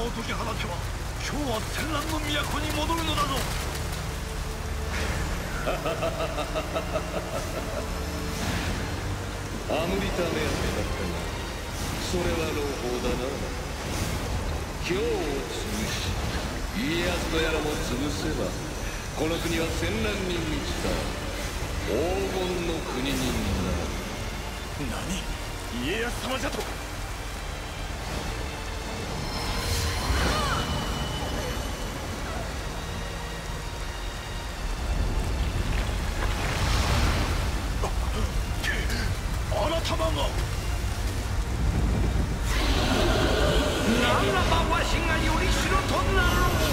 を解き放てば今日は戦乱の都に戻るのだぞ。 アムリタ目当てだったが、それは朗報だな。今日を潰し家康とやらも潰せば、この国は戦乱に満ちた黄金の国になる。 何？家康様じゃと？あなたまがならばわしがよりしろとなろう。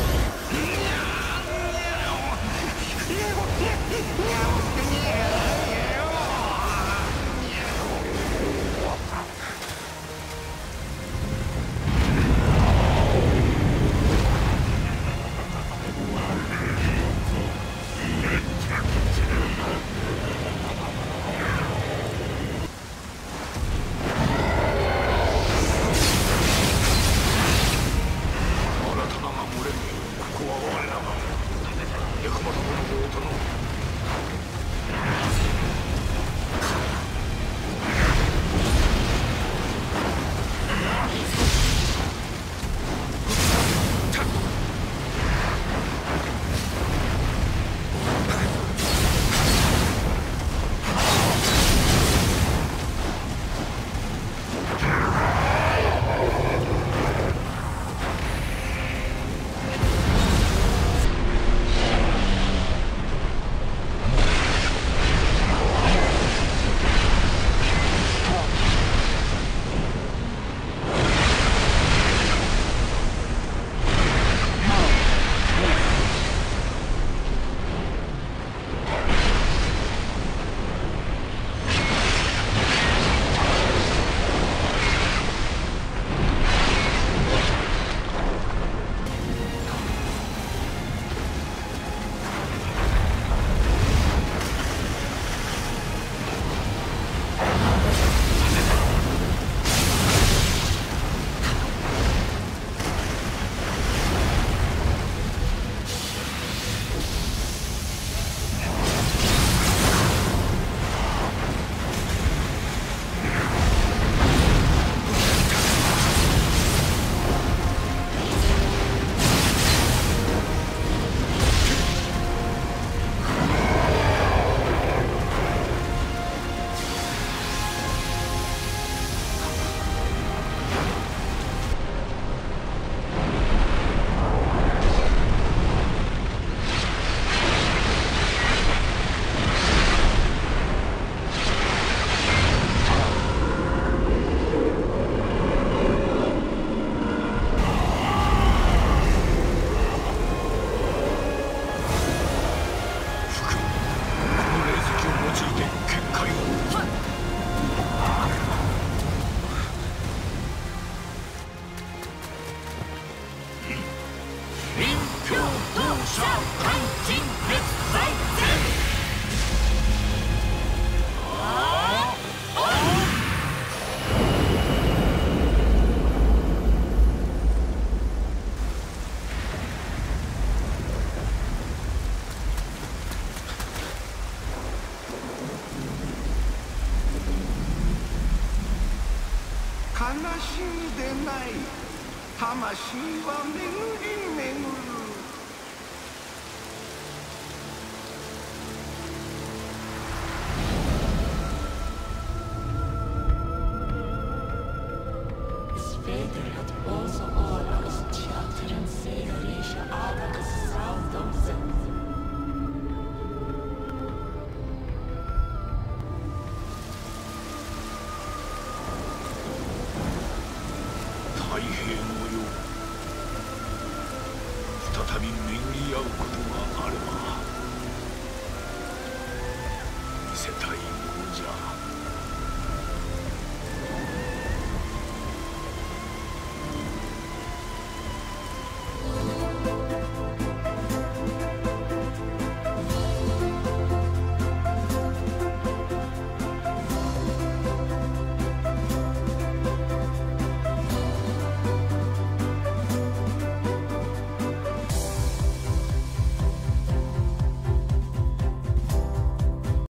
悲しみでない魂は巡り巡る。 His faith had also